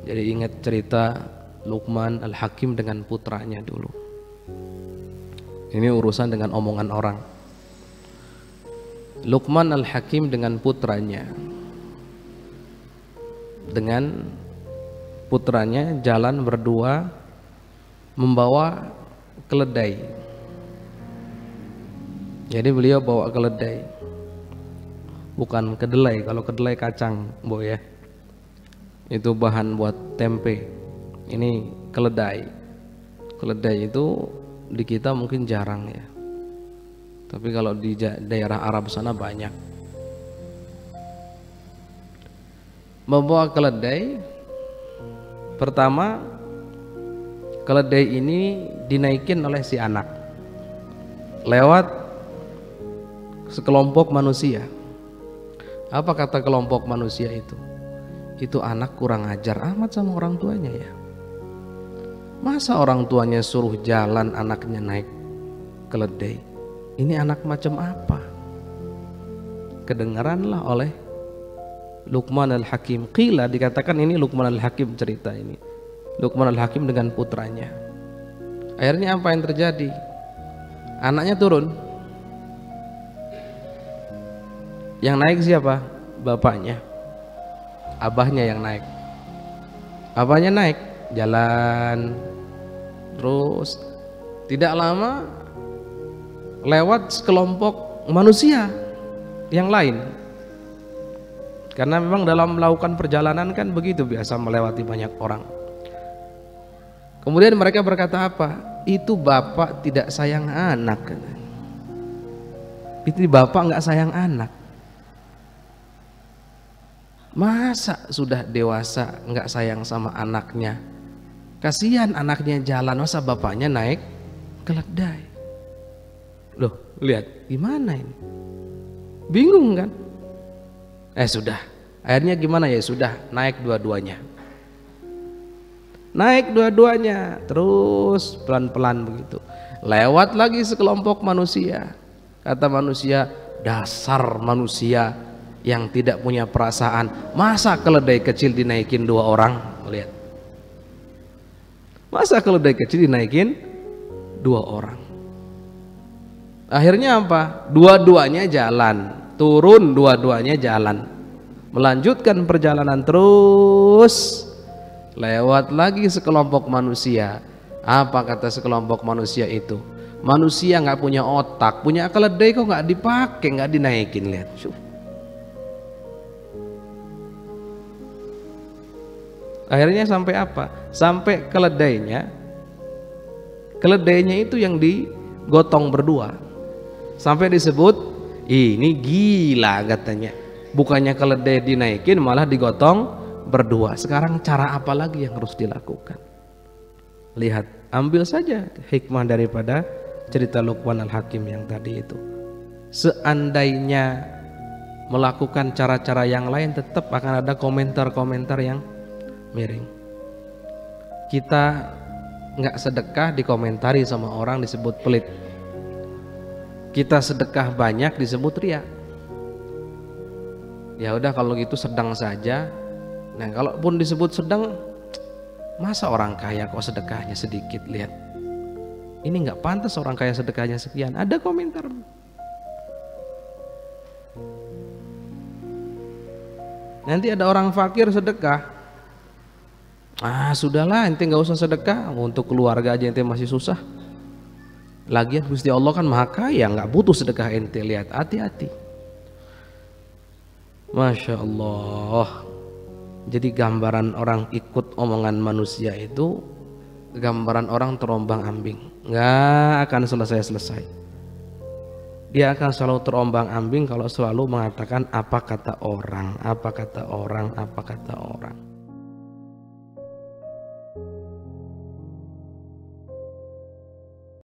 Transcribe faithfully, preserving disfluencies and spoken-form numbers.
Jadi ingat cerita Luqman Al-Hakim dengan putranya dulu. Ini urusan dengan omongan orang. Luqman Al-Hakim dengan putranya. Dengan putranya jalan berdua membawa keledai. Jadi beliau bawa keledai, bukan kedelai. Kalau kedelai kacang, Bu ya, itu bahan buat tempe. Ini keledai. Keledai itu di kita mungkin jarang ya, tapi kalau di daerah Arab sana banyak. Membawa keledai, pertama keledai ini dinaikin oleh si anak lewat sekelompok manusia. Apa kata kelompok manusia itu? Itu anak kurang ajar amat sama orang tuanya ya. Masa orang tuanya suruh jalan anaknya naik keledai? Ini anak macam apa? Kedengaranlah oleh Luqman Al-Hakim. Qila, dikatakan ini Luqman Al-Hakim cerita ini. Luqman Al-Hakim dengan putranya. Akhirnya apa yang terjadi? Anaknya turun. Yang naik siapa? Bapaknya. Abahnya yang naik. Abahnya naik, jalan terus. Tidak lama lewat sekelompok manusia yang lain. Karena memang dalam melakukan perjalanan kan begitu, biasa melewati banyak orang. Kemudian mereka berkata apa? Itu bapak tidak sayang anak. Itu bapak nggak sayang anak. Masa sudah dewasa nggak sayang sama anaknya? Kasihan anaknya jalan, masa bapaknya naik keledai? Loh, lihat gimana ini? Bingung kan? Eh sudah, akhirnya gimana ya? Sudah naik dua-duanya. Naik dua-duanya, terus pelan-pelan begitu. Lewat lagi sekelompok manusia. Kata manusia, dasar manusia yang tidak punya perasaan. Masa keledai kecil dinaikin dua orang? Lihat. Masa keledai kecil dinaikin dua orang? Akhirnya apa? Dua-duanya jalan. Turun dua-duanya jalan. Melanjutkan perjalanan terus. Lewat lagi sekelompok manusia. Apa kata sekelompok manusia itu? Manusia nggak punya otak, punya keledai kok nggak dipakai, nggak dinaikin. Lihat. Akhirnya sampai apa? Sampai keledainya, keledainya itu yang digotong berdua. Sampai disebut ini gila katanya. Bukannya keledai dinaikin malah digotong berdua. Sekarang cara apa lagi yang harus dilakukan? Lihat, ambil saja hikmah daripada cerita Luqman Al-Hakim yang tadi itu. Seandainya melakukan cara-cara yang lain, tetap akan ada komentar-komentar yang miring. Kita nggak sedekah dikomentari sama orang disebut pelit. Kita sedekah banyak disebut riya. Ya udah kalau gitu sedang saja. Nah kalaupun disebut sedang, masa orang kaya kok sedekahnya sedikit? Lihat, ini nggak pantas orang kaya sedekahnya sekian. Ada komentar. Nanti ada orang fakir sedekah. Ah sudahlah, ente nggak usah sedekah, untuk keluarga aja ente masih susah. Lagian Gusti Allah kan maha kaya, nggak butuh sedekah ente. Lihat, hati-hati. Masya Allah. Jadi gambaran orang ikut omongan manusia itu gambaran orang terombang ambing, nggak akan selesai-selesai. Dia akan selalu terombang ambing kalau selalu mengatakan apa kata orang, apa kata orang, apa kata orang.